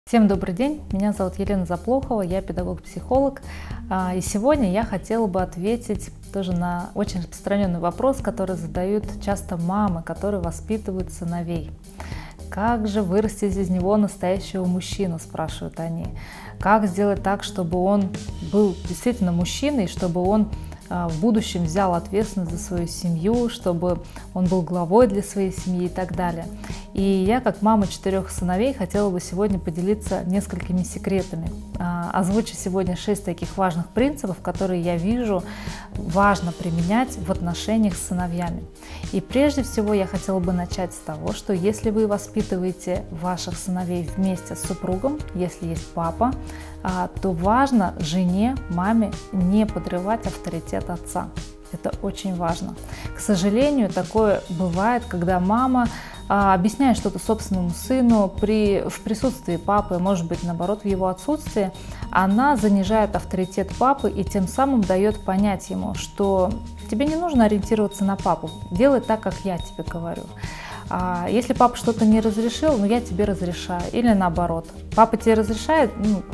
Всем добрый день, меня зовут Елена Заплохова, я педагог-психолог, и сегодня я хотела бы ответить тоже на очень распространенный вопрос, который задают часто мамы, которые воспитывают сыновей. Как же вырастить из него настоящего мужчину, спрашивают они. Как сделать так, чтобы он был действительно мужчиной, чтобы он в будущем взял ответственность за свою семью, чтобы он был главой для своей семьи и так далее. И я, как мама 4 сыновей, хотела бы сегодня поделиться несколькими секретами. Озвучу сегодня 6 таких важных принципов, которые я вижу важно применять в отношениях с сыновьями. И прежде всего я хотела бы начать с того, что если вы воспитываете ваших сыновей вместе с супругом, если есть папа, то важно жене, маме не подрывать авторитет отца. Это очень важно. К сожалению, такое бывает, когда мама объясняет что-то собственному сыну в присутствии папы, может быть, наоборот, в его отсутствии, она занижает авторитет папы и тем самым дает понять ему, что тебе не нужно ориентироваться на папу, делай так, как я тебе говорю. Если папа что-то не разрешил, я тебе разрешаю. Или наоборот, папа тебе разрешает,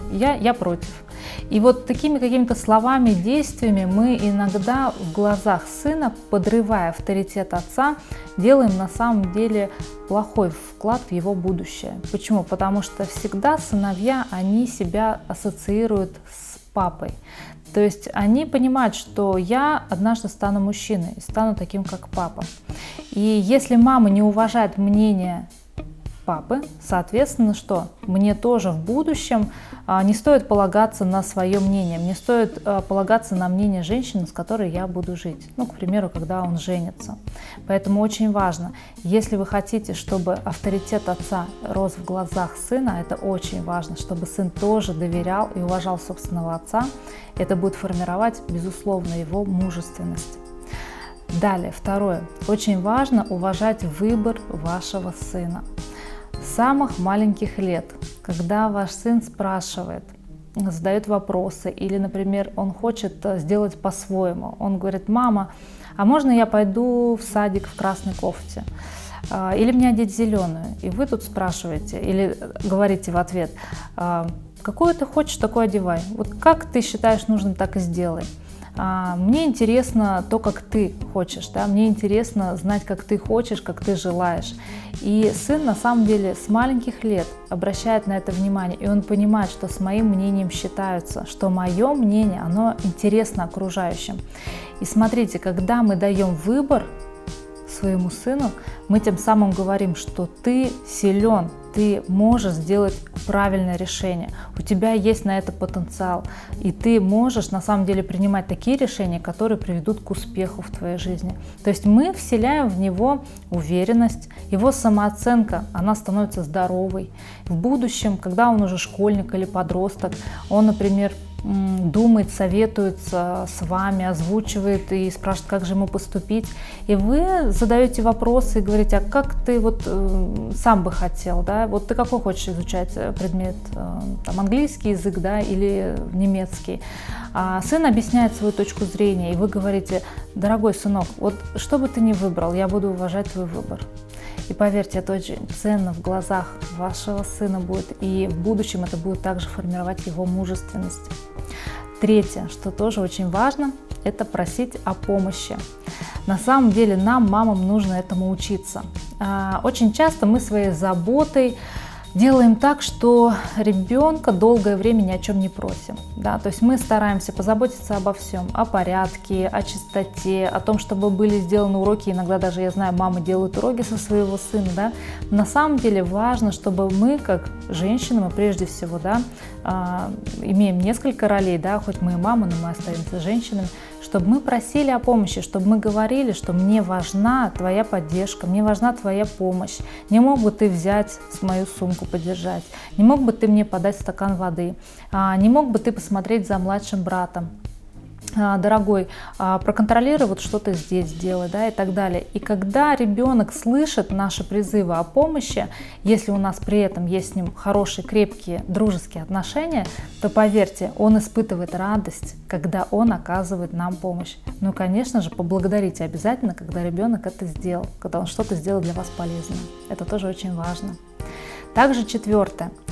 я против. И вот такими какими-то словами, действиями мы иногда в глазах сына, подрывая авторитет отца, делаем на самом деле плохой вклад в его будущее. Почему? Потому что всегда сыновья, они себя ассоциируют с папой. То есть они понимают, что я однажды стану мужчиной, стану таким, как папа. И если мама не уважает мнение папы, соответственно, что? Мне тоже в будущем не стоит полагаться на свое мнение, мне стоит полагаться на мнение женщины, с которой я буду жить. К примеру, когда он женится. Поэтому очень важно, если вы хотите, чтобы авторитет отца рос в глазах сына, это очень важно, чтобы сын тоже доверял и уважал собственного отца. Это будет формировать, безусловно, его мужественность. Далее, второе. Очень важно уважать выбор вашего сына. С самых маленьких лет, когда ваш сын спрашивает, задает вопросы, или, например, он хочет сделать по-своему, он говорит: мама, а можно я пойду в садик в красной кофте? Или мне одеть зеленую? И вы тут спрашиваете, или говорите в ответ: какую ты хочешь, такую одевай. Вот как ты считаешь нужным, так и сделай. Мне интересно то, как ты хочешь, да? Мне интересно знать, как ты хочешь, как ты желаешь. И сын на самом деле с маленьких лет обращает на это внимание, и он понимает, что с моим мнением считаются, что мое мнение, оно интересно окружающим. И смотрите, когда мы даем выбор своему сыну, мы тем самым говорим, что ты силен, ты можешь сделать правильное решение, у тебя есть на это потенциал, и ты можешь на самом деле принимать такие решения, которые приведут к успеху в твоей жизни. То есть мы вселяем в него уверенность, его самооценка, она становится здоровой. В будущем, когда он уже школьник или подросток, он, например, думает, советуется с вами, озвучивает и спрашивает, как же ему поступить. И вы задаете вопросы и говорите: а как ты сам бы хотел, да? Вот ты какой хочешь изучать предмет, английский язык, да, или немецкий? Сын объясняет свою точку зрения, и вы говорите: дорогой сынок, вот что бы ты ни выбрал, я буду уважать твой выбор. И поверьте, это очень ценно в глазах вашего сына будет, и в будущем это будет также формировать его мужественность. Третье, что тоже очень важно, это просить о помощи. На самом деле нам, мамам, нужно этому учиться. Очень часто мы своей заботой делаем так, что ребенка долгое время ни о чем не просим. Да? То есть мы стараемся позаботиться обо всем, о порядке, о чистоте, о том, чтобы были сделаны уроки. Иногда даже, я знаю, мамы делают уроки со своего сына. Да? На самом деле важно, чтобы мы, как женщины, мы прежде всего, да, имеем несколько ролей, да? Хоть мы и мамы, но мы остаемся женщинами, чтобы мы просили о помощи, чтобы мы говорили, что мне важна твоя поддержка, мне важна твоя помощь. Не мог бы ты взять мою сумку, подержать, не мог бы ты мне подать стакан воды, не мог бы ты посмотреть за младшим братом, дорогой, проконтролируй, вот что-то здесь сделай, да, и так далее. И когда ребенок слышит наши призывы о помощи, если у нас при этом есть с ним хорошие, крепкие, дружеские отношения, то, поверьте, он испытывает радость, когда он оказывает нам помощь. Ну, конечно же, поблагодарите обязательно, когда ребенок это сделал, когда он что-то сделал для вас полезное. Это тоже очень важно. Также четвертое.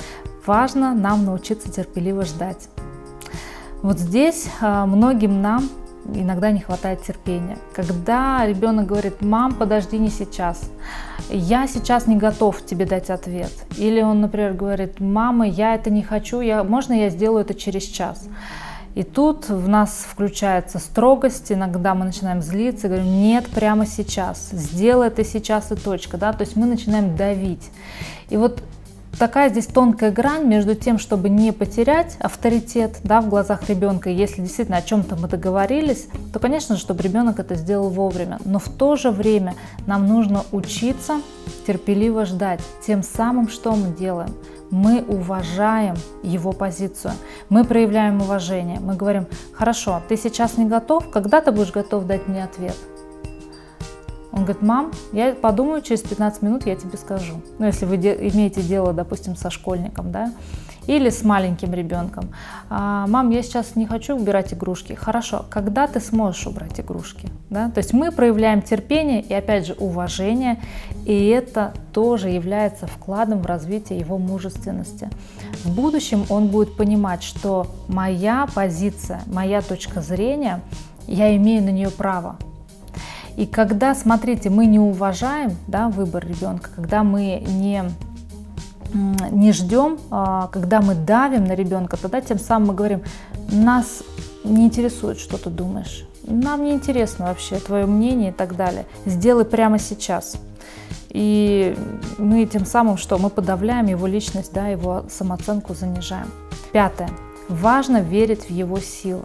важно нам научиться терпеливо ждать. Вот здесь многим нам иногда не хватает терпения. Когда ребенок говорит: мам, подожди, не сейчас, я сейчас не готов тебе дать ответ. Или он, например, говорит: мама, я это не хочу, можно я сделаю это через час? И тут в нас включается строгость, иногда мы начинаем злиться, говорим: нет, прямо сейчас, сделай это сейчас и точка, да, то есть мы начинаем давить. И вот такая здесь тонкая грань между тем, чтобы не потерять авторитет, да, в глазах ребенка. Если действительно о чем-то мы договорились, то, конечно же, чтобы ребенок это сделал вовремя. Но в то же время нам нужно учиться терпеливо ждать. Тем самым, что мы делаем? Мы уважаем его позицию, мы проявляем уважение. Мы говорим: хорошо, ты сейчас не готов, когда ты будешь готов дать мне ответ? Он говорит: мам, я подумаю, через 15 минут я тебе скажу. Ну, если вы имеете дело, допустим, со школьником, да, или с маленьким ребенком. Мам, я сейчас не хочу убирать игрушки. Хорошо, когда ты сможешь убрать игрушки? Да? То есть мы проявляем терпение и, опять же, уважение, и это тоже является вкладом в развитие его мужественности. В будущем он будет понимать, что моя позиция, моя точка зрения, я имею на нее право. И когда, смотрите, мы не уважаем, да, выбор ребенка, когда мы не ждем, когда мы давим на ребенка, тогда тем самым мы говорим: нас не интересует, что ты думаешь, нам не интересно вообще твое мнение и так далее, сделай прямо сейчас. И мы тем самым что? Мы подавляем его личность, да, его самооценку занижаем. Пятое. Важно верить в его силу.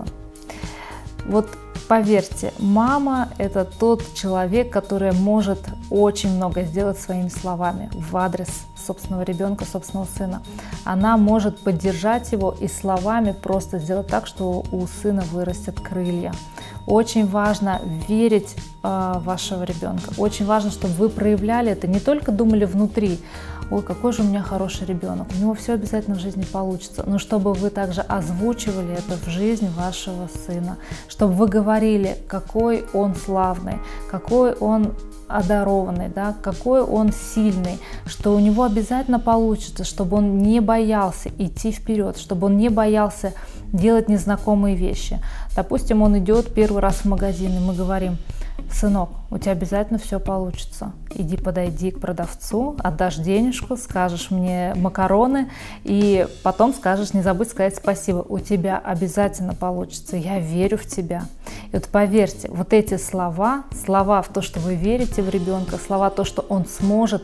Вот поверьте, мама – это тот человек, который может очень много сделать своими словами в адрес собственного ребенка, собственного сына. Она может поддержать его и словами просто сделать так, что у сына вырастет крылья. Очень важно верить в вашего ребенка. Очень важно, чтобы вы проявляли это, не только думали внутри: ой, какой же у меня хороший ребенок, у него все обязательно в жизни получится, но чтобы вы также озвучивали это в жизнь вашего сына, чтобы вы говорили, какой он славный, какой он одарованный, да, какой он сильный, что у него обязательно получится, чтобы он не боялся идти вперед, чтобы он не боялся делать незнакомые вещи. Допустим, он идет первый раз в магазин, и мы говорим: сынок, у тебя обязательно все получится. Иди, подойди к продавцу, отдашь денежку, скажешь мне макароны, и потом скажешь: не забудь сказать спасибо. У тебя обязательно получится, я верю в тебя. И вот поверьте, вот эти слова в то, что вы верите в ребенка, слова в то, что он сможет,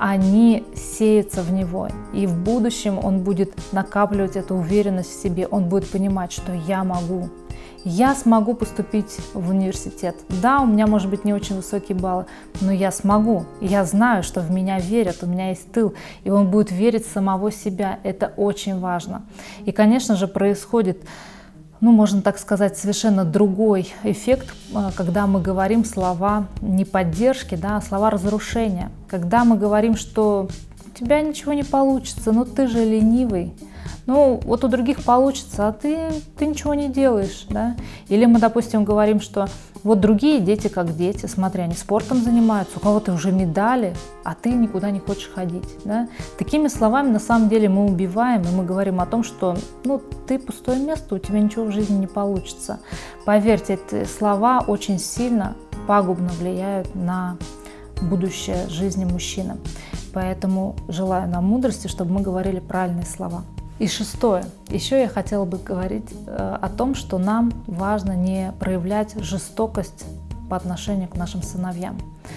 они сеются в него. И в будущем он будет накапливать эту уверенность в себе, он будет понимать, что я могу. Я смогу поступить в университет. Да, у меня, может быть, не очень высокие баллы, но я смогу. Я знаю, что в меня верят, у меня есть тыл, и он будет верить в самого себя. Это очень важно. И, конечно же, происходит, ну, можно так сказать, совершенно другой эффект, когда мы говорим слова не поддержки, да, а слова разрушения. Когда мы говорим, что у тебя ничего не получится, ну ты же ленивый. Ну, вот у других получится, а ты ничего не делаешь, да? Или мы, допустим, говорим, что вот другие дети как дети, смотри, они спортом занимаются, у кого-то уже медали, а ты никуда не хочешь ходить, да? Такими словами на самом деле мы убиваем, и мы говорим о том, что, ну, ты пустое место, у тебя ничего в жизни не получится. Поверьте, эти слова очень сильно пагубно влияют на будущее жизни мужчины. Поэтому желаю нам мудрости, чтобы мы говорили правильные слова. И шестое. Еще я хотела бы говорить о том, что нам важно не проявлять жестокость по отношению к нашим сыновьям.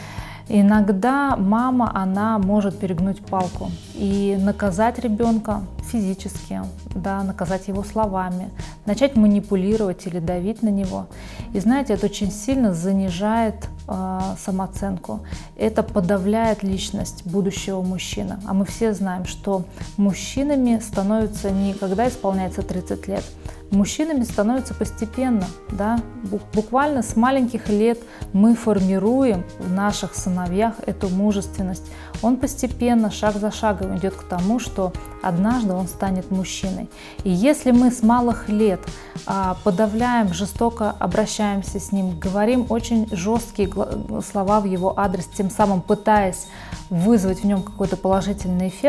Иногда мама, она может перегнуть палку и наказать ребенка физически, да, наказать его словами, начать манипулировать или давить на него. И знаете, это очень сильно занижает самооценку, это подавляет личность будущего мужчины. А мы все знаем, что мужчинами становятся не когда исполняется 30 лет, мужчинами становятся постепенно, да? Буквально с маленьких лет мы формируем в наших сыновьях эту мужественность. Он постепенно, шаг за шагом идет к тому, что однажды он станет мужчиной. И если мы с малых лет подавляем, жестоко обращаемся с ним, говорим очень жесткие слова в его адрес, тем самым пытаясь вызвать в нем какой-то положительный эффект,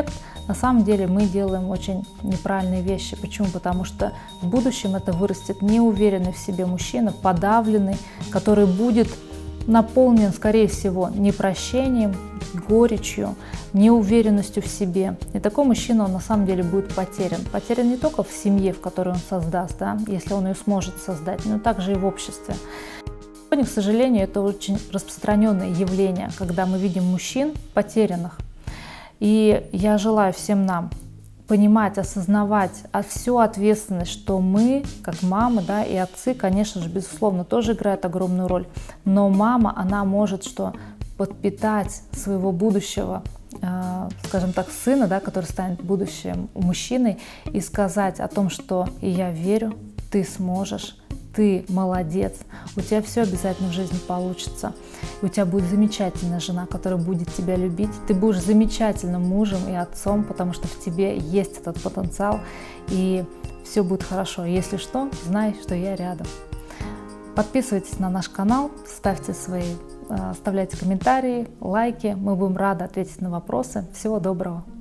на самом деле мы делаем очень неправильные вещи. Почему? Потому что в будущем это вырастет неуверенный в себе мужчина, подавленный, который будет наполнен, скорее всего, непрощением, горечью, неуверенностью в себе. И такой мужчина, он на самом деле будет потерян. Потерян не только в семье, в которой он создаст, да, если он ее сможет создать, но также и в обществе. Сегодня, к сожалению, это очень распространенное явление, когда мы видим мужчин потерянных. И я желаю всем нам понимать, осознавать всю ответственность, что мы, как мамы, да, и отцы, конечно же, безусловно, тоже играют огромную роль. Но мама, она может что? Подпитать своего будущего, скажем так, сына, да, который станет будущим мужчиной, и сказать о том, что я верю, ты сможешь, ты молодец, у тебя все обязательно в жизни получится, и у тебя будет замечательная жена, которая будет тебя любить, ты будешь замечательным мужем и отцом, потому что в тебе есть этот потенциал, и все будет хорошо. Если что, знай, что я рядом. Подписывайтесь на наш канал, оставляйте комментарии, лайки, мы будем рады ответить на вопросы. Всего доброго!